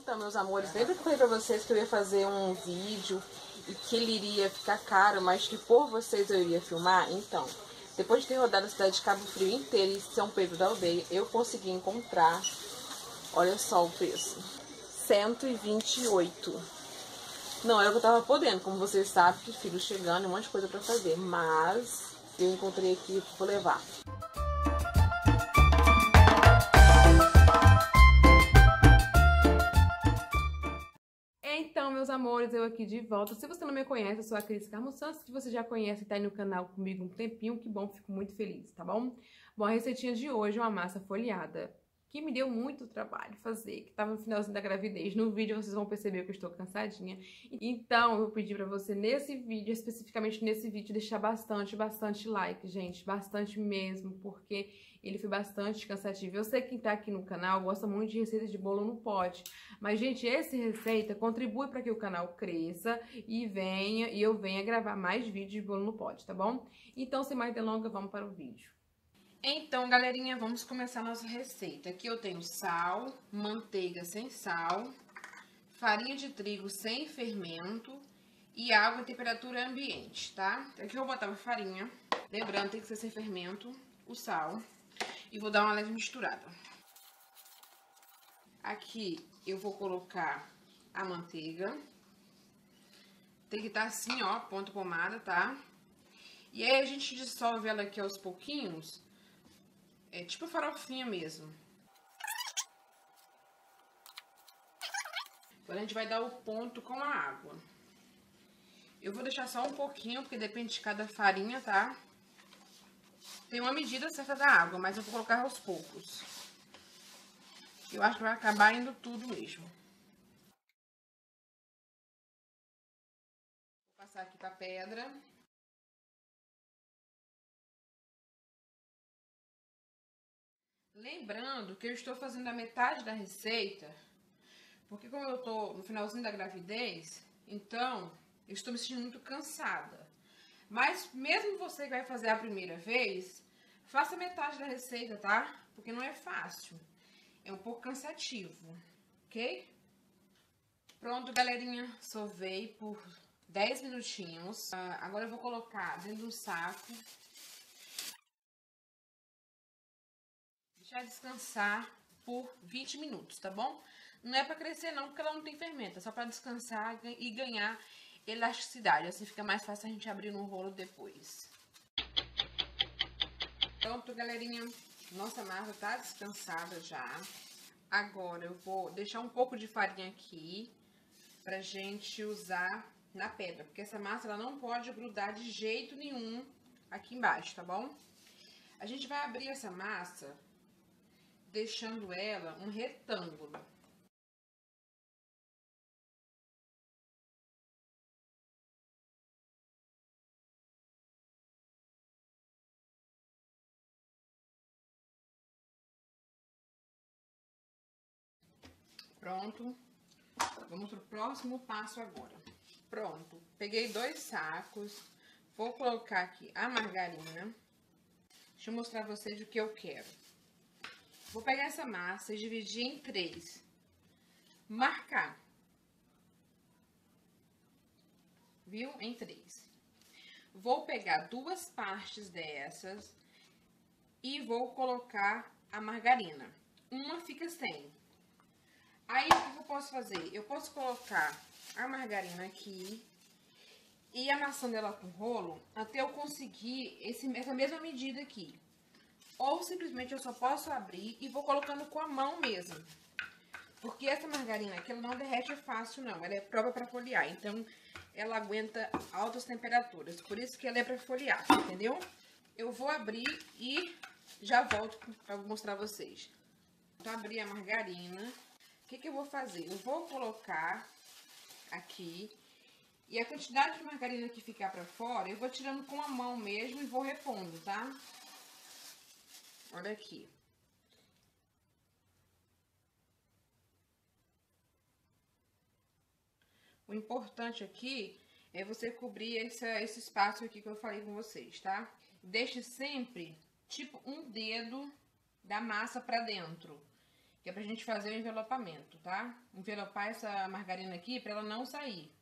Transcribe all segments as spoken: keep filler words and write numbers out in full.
Então, meus amores, lembra que eu falei pra vocês que eu ia fazer um vídeo e que ele iria ficar caro, mas que por vocês eu iria filmar? Então, depois de ter rodado a cidade de Cabo Frio inteira e São Pedro da Aldeia, eu consegui encontrar, olha só o preço, cento e vinte e oito. Não era o que eu tava podendo, como vocês sabem, que filho chegando, um monte de coisa pra fazer, mas eu encontrei aqui, vou levar. Então, meus amores, eu aqui de volta. Se você não me conhece, eu sou a Cris Carmo Santos. Se você já conhece e tá aí no canal comigo um tempinho, que bom, fico muito feliz, tá bom? Bom, a receitinha de hoje é uma massa folhada, que me deu muito trabalho fazer, que tava no finalzinho da gravidez. No vídeo vocês vão perceber que eu estou cansadinha. Então, eu pedi pra você nesse vídeo, especificamente nesse vídeo, deixar bastante, bastante like, gente. Bastante mesmo, porque ele foi bastante cansativo. Eu sei que quem tá aqui no canal gosta muito de receitas de bolo no pote. Mas, gente, essa receita contribui para que o canal cresça e venha, e eu venha gravar mais vídeos de bolo no pote, tá bom? Então, sem mais delongas, vamos para o vídeo. Então, galerinha, vamos começar a nossa receita. Aqui eu tenho sal, manteiga sem sal, farinha de trigo sem fermento e água em temperatura ambiente, tá? Aqui eu vou botar a farinha, lembrando, tem que ser sem fermento, o sal, e vou dar uma leve misturada. Aqui eu vou colocar a manteiga, tem que estar assim, ó, ponto pomada, tá? E aí a gente dissolve ela aqui aos pouquinhos, é tipo farofinha mesmo. Agora a gente vai dar o ponto com a água. Eu vou deixar só um pouquinho, porque depende de cada farinha, tá? Tem uma medida certa da água, mas eu vou colocar aos poucos. Eu acho que vai acabar indo tudo mesmo. Vou passar aqui pra pedra. Lembrando que eu estou fazendo a metade da receita, porque como eu tô no finalzinho da gravidez, então eu estou me sentindo muito cansada. Mas mesmo você que vai fazer a primeira vez, faça metade da receita, tá? Porque não é fácil. É um pouco cansativo, ok? Pronto, galerinha, sovei por dez minutinhos. Uh, agora eu vou colocar dentro do saco. Deixar descansar por vinte minutos, tá bom? Não é pra crescer não, porque ela não tem fermento. É só pra descansar e ganhar elasticidade. Assim fica mais fácil a gente abrir no rolo depois. Pronto, galerinha. Nossa massa tá descansada já. Agora eu vou deixar um pouco de farinha aqui pra gente usar na pedra, porque essa massa ela não pode grudar de jeito nenhum aqui embaixo, tá bom? A gente vai abrir essa massa deixando ela um retângulo. Pronto. Vamos pro próximo passo agora. Pronto. Peguei dois sacos. Vou colocar aqui a margarina. Deixa eu mostrar pra vocês o que eu quero. Vou pegar essa massa e dividir em três. Marcar. Viu? Em três. Vou pegar duas partes dessas e vou colocar a margarina. Uma fica sem. Aí, o que eu posso fazer? Eu posso colocar a margarina aqui e amassando ela com rolo até eu conseguir esse, essa mesma medida aqui. Ou simplesmente eu só posso abrir e vou colocando com a mão mesmo. Porque essa margarina aqui, ela não derrete fácil não, ela é própria para folhear. Então, ela aguenta altas temperaturas, por isso que ela é para folhear, entendeu? Eu vou abrir e já volto para mostrar a vocês. Vou abrir a margarina. O que que eu vou fazer? Eu vou colocar aqui e a quantidade de margarina que ficar pra fora, eu vou tirando com a mão mesmo e vou repondo, tá? Olha aqui. O importante aqui é você cobrir esse, esse espaço aqui que eu falei com vocês, tá? Deixe sempre, tipo, um dedo da massa pra dentro. que é pra gente fazer o envelopamento, tá? Envelopar essa margarina aqui pra ela não sair.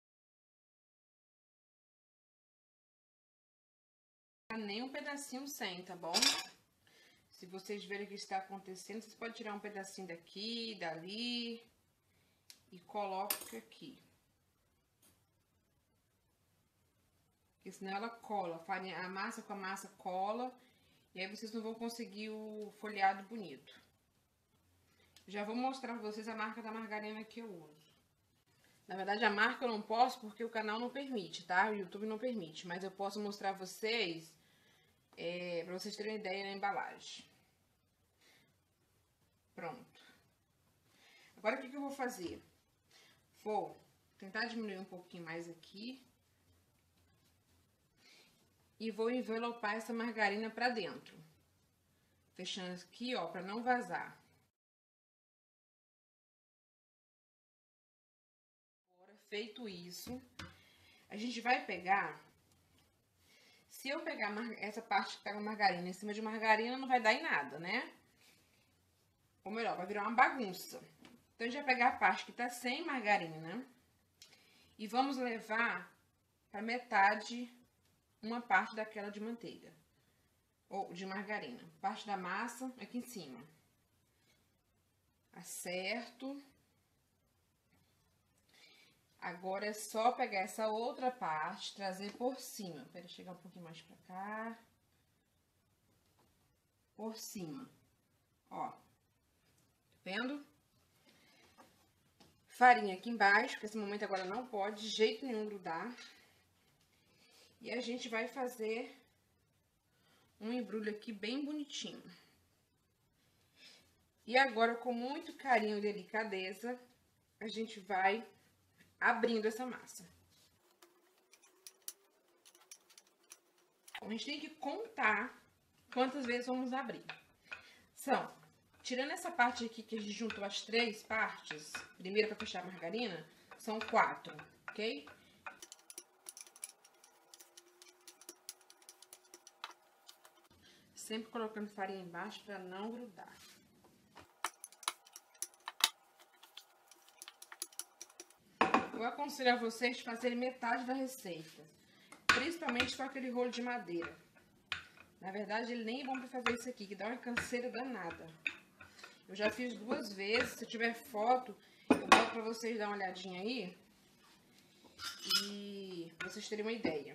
Nem um pedacinho sem, tá bom? Se vocês verem que está acontecendo, vocês podem tirar um pedacinho daqui, dali e coloca aqui. Porque senão ela cola, a, farinha, a massa com a massa cola e aí vocês não vão conseguir o folhado bonito. Já vou mostrar pra vocês a marca da margarina que eu uso. Na verdade, a marca eu não posso porque o canal não permite, tá? O YouTube não permite, mas eu posso mostrar a vocês, é, pra vocês terem ideia na embalagem. Pronto. Agora, o que que eu vou fazer? Vou tentar diminuir um pouquinho mais aqui. E vou envelopar essa margarina pra dentro. Fechando aqui, ó, pra não vazar. Agora, feito isso, a gente vai pegar... Se eu pegar essa parte que tá com margarina em cima de margarina, não vai dar em nada, né? Ou melhor, vai virar uma bagunça. Então, a gente vai pegar a parte que tá sem margarina e vamos levar pra metade uma parte daquela de manteiga ou de margarina. Parte da massa aqui em cima. Acerto. Agora é só pegar essa outra parte, trazer por cima. Espera chegar um pouquinho mais pra cá. Por cima. Ó. Tá vendo? Farinha aqui embaixo, porque esse momento agora não pode de jeito nenhum grudar. E a gente vai fazer um embrulho aqui bem bonitinho. E agora, com muito carinho e delicadeza, a gente vai abrindo essa massa. A gente tem que contar quantas vezes vamos abrir. São, tirando essa parte aqui que a gente juntou as três partes, primeiro para fechar a margarina, são quatro, ok? Sempre colocando farinha embaixo para não grudar. Eu aconselho a vocês fazerem metade da receita, principalmente com aquele rolo de madeira. Na verdade, ele nem é bom para fazer isso aqui, que dá uma canseira danada. Eu já fiz duas vezes, se tiver foto, eu boto para vocês dar uma olhadinha aí e vocês terem uma ideia.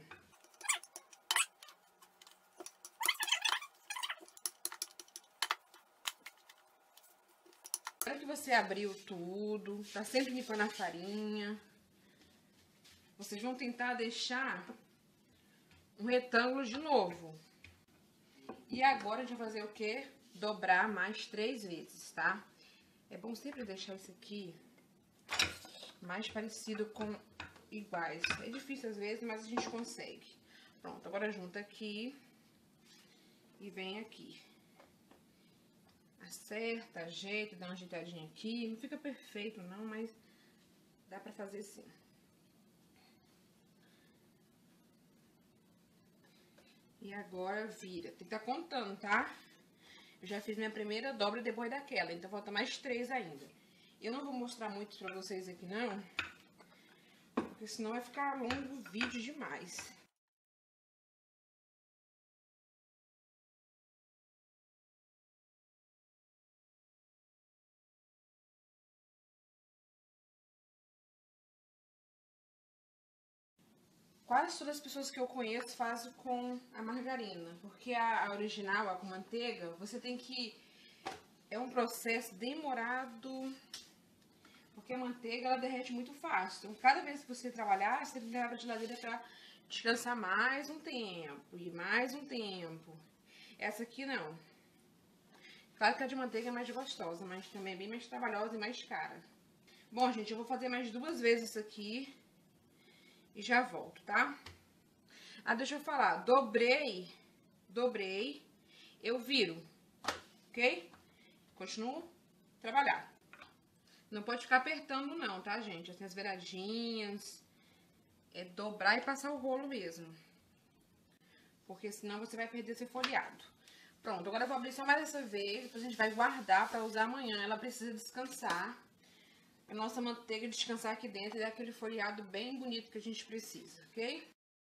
Agora que você abriu tudo, tá sempre limpando a farinha, vocês vão tentar deixar um retângulo de novo. E agora a gente vai fazer o quê? Dobrar mais três vezes, tá? É bom sempre deixar isso aqui mais parecido com iguais. É difícil às vezes, mas a gente consegue. Pronto, agora junta aqui e vem aqui. Acerta, ajeita, dá uma ajeitadinha aqui. Não fica perfeito não, mas dá pra fazer sim. E agora vira. Tem que estar contando, tá? Eu já fiz minha primeira dobra depois daquela, então falta mais três ainda. Eu não vou mostrar muito pra vocês aqui não, porque senão vai ficar longo o vídeo demais. Quase todas as pessoas que eu conheço fazem com a margarina, porque a, a original, a com manteiga, você tem que... É um processo demorado, porque a manteiga, ela derrete muito fácil. Então, cada vez que você trabalhar, você tem que levar a geladeira para descansar mais um tempo, e mais um tempo. Essa aqui, não. Claro que a de manteiga é mais gostosa, mas também é bem mais trabalhosa e mais cara. Bom, gente, eu vou fazer mais duas vezes isso aqui. E já volto, tá? Ah, deixa eu falar. Dobrei, dobrei, eu viro, ok? Continuo a trabalhar. Não pode ficar apertando não, tá, gente? Assim, as beiradinhas. É dobrar e passar o rolo mesmo. Porque senão você vai perder seu folheado. Pronto, agora eu vou abrir só mais essa vez, depois a gente vai guardar pra usar amanhã. Ela precisa descansar. A nossa manteiga descansar aqui dentro e dar aquele folheado bem bonito que a gente precisa, ok?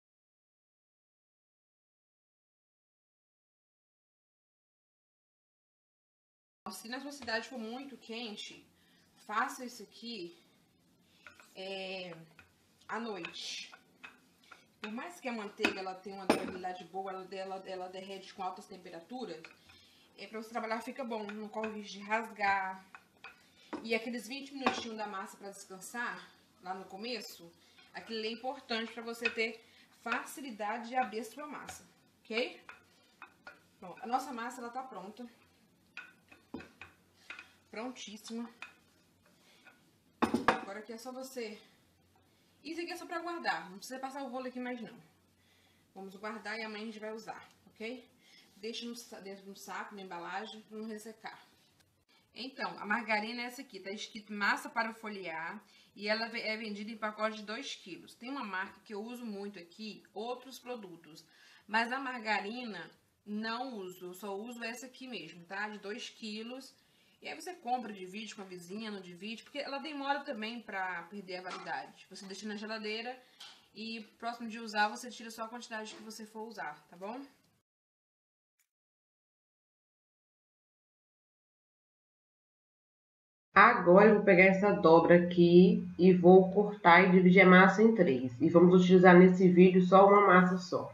Se na sua cidade for muito quente, faça isso aqui é, à noite. Por mais que a manteiga ela tenha uma durabilidade boa, ela, ela, ela derrete com altas temperaturas, é, para você trabalhar fica bom, não corre o risco de rasgar. E aqueles vinte minutinhos da massa para descansar, lá no começo, aquilo é importante para você ter facilidade de abrir a sua massa, ok? Bom, a nossa massa ela tá pronta. Prontíssima. Agora aqui é só você... Isso aqui é só pra guardar, não precisa passar o rolo aqui mais não. Vamos guardar e amanhã a gente vai usar, ok? Deixa no, dentro de um saco, na embalagem, pra não ressecar. Então, a margarina é essa aqui, tá escrito massa para folhear e ela é vendida em pacote de dois quilos. Tem uma marca que eu uso muito aqui, outros produtos, mas a margarina não uso, eu só uso essa aqui mesmo, tá? De dois quilos. E aí você compra, divide com a vizinha, não divide, porque ela demora também pra perder a validade. Você deixa na geladeira e próximo de usar você tira só a quantidade que você for usar, tá bom? Agora eu vou pegar essa dobra aqui e vou cortar e dividir a massa em três. E vamos utilizar nesse vídeo só uma massa só.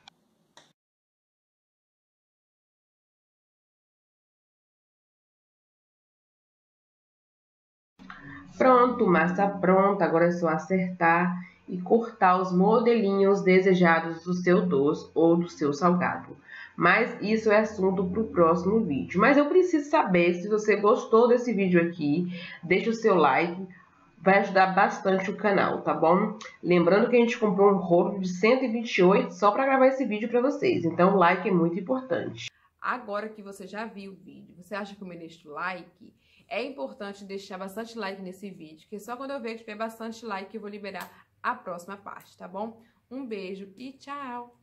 Pronto, massa pronta. Agora é só acertar e cortar os modelinhos desejados do seu doce ou do seu salgado. Mas isso é assunto para o próximo vídeo. Mas eu preciso saber se você gostou desse vídeo aqui. Deixa o seu like, vai ajudar bastante o canal, tá bom? Lembrando que a gente comprou um rolo de cento e vinte e oito só para gravar esse vídeo para vocês. Então o like é muito importante. Agora que você já viu o vídeo, você acha que eu mereço like? É importante deixar bastante like nesse vídeo, porque só quando eu ver que tiver bastante like eu vou liberar a próxima parte, tá bom? Um beijo e tchau!